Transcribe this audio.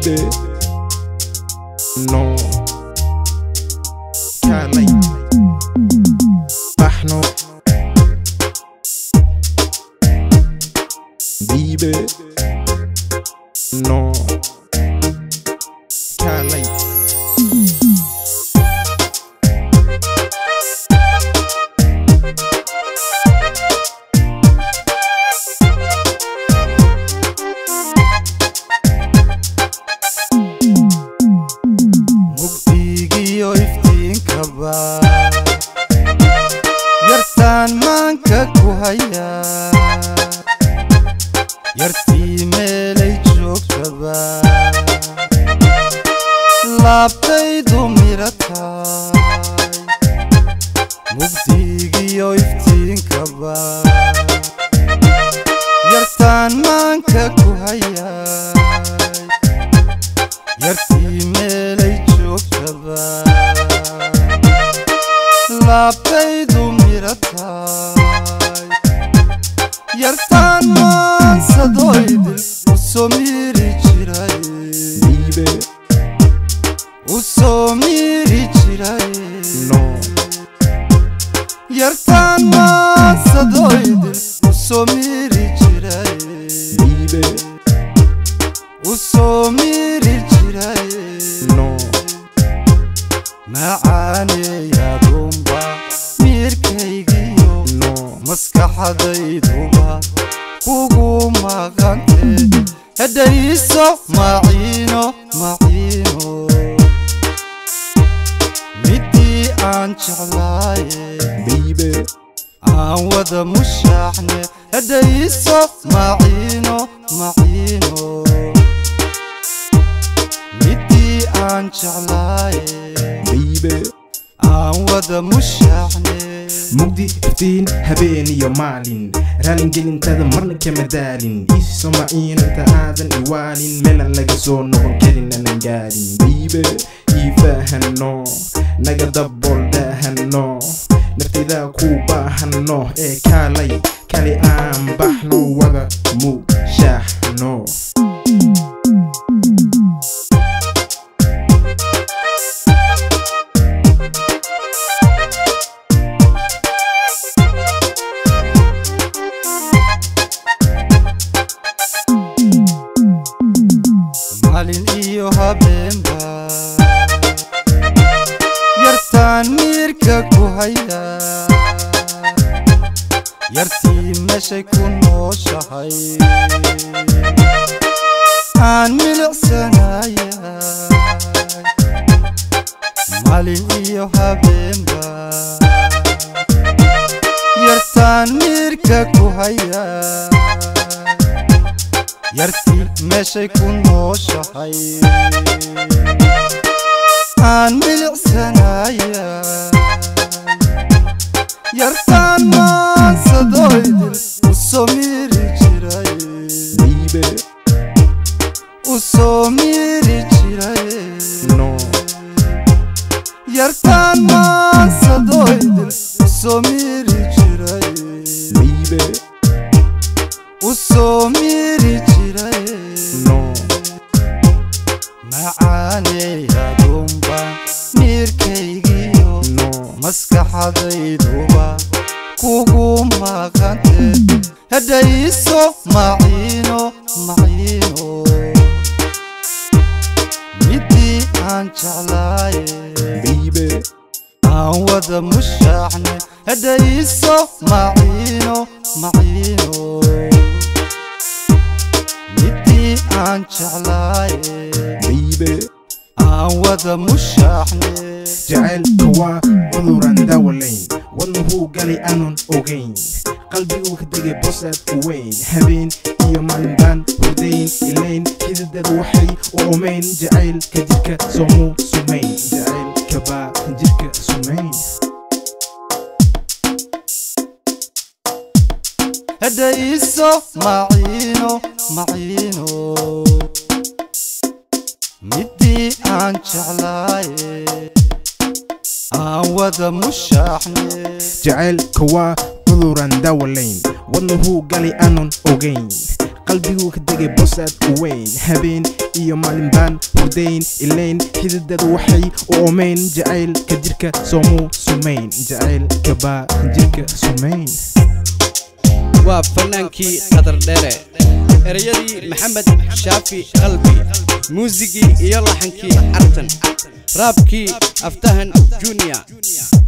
baby. No. Kalay. Bahno. Baby. No. Kalay. yartaan maanka ku haya yartii meelay joogtaba laabtaydu mirataay mugdigiyo iftiinkaba yartaan maanka ku haya yartii meelay joogtaba laabtaydu mirataay yartaan maansadoydil u soo miiri jiray u soo miiri jiray yartaan maansadoydil u soo miiri jiray u soo miiri jiray macaaneyadumba miirkaygiyo maskaxdayduba kugu maqante hadayso maciino maciino midii aan jeclaaye aan wada mushaaxne hadayso maciino maciino midii aan jeclaaye aan wada mushaaxne mugdi iftiin habeen iyo maalin raalin gelintada marna kama daalin iiso maciin inta aadan iwaalin meelan laga soo noqon karin anan gaarin baby ifaahano naga dabool daahano naftayda ku baahano ee kaalay kali aan baxno wada mushaaxno maalin iyo habeenba yartaan miirka ku haya yartii meeshay ku nooshahay aan milicsanaya maalin iyo habeenba yartaan miirka ku haya yartii meeshay ku nooshahay aan milicsanaya yartaan maansadoydil u soo miiri jiray u soo miiri jiray yartaan maansadoydil u soo miiri jiray u soo miiri jiray macaaneyadumba miirkaygiyo maskaxdayduba kugu maqante hadayso maciino maciino midii aan jeclaaye aan wada mushaaxne hadayso maciino maciino midii aan jeclaaye aan wada mushaaxne jacaylka waa cuduran daawalayn wadnuhuu galay aanun ogayn qalbiguu ka degay bosaad u weyn habeen iyo maalin baan hurdayn ilayn xididada waxay u umayn jacaylka jirka soomuu sumayn jacaylka baa jirka sumayn hadayso maciino maciino midii aan jeclaaye aan wada mushaaxne jacaylka waa cuduran daawalayn wadnuhuu galay aanun ogayn qalbigu ka degay bosaad u weyn habeen iyo maalin baan hurdayn ilayn xididada waxay u oomeyn jacaylka jirka soomuu sumayn jacaylka baa jirka sumayn waa fanaankii qadar dheere erayadii maxamed shaafi qalbi muusigii iyo laxankii cartan raabkii aftahan junior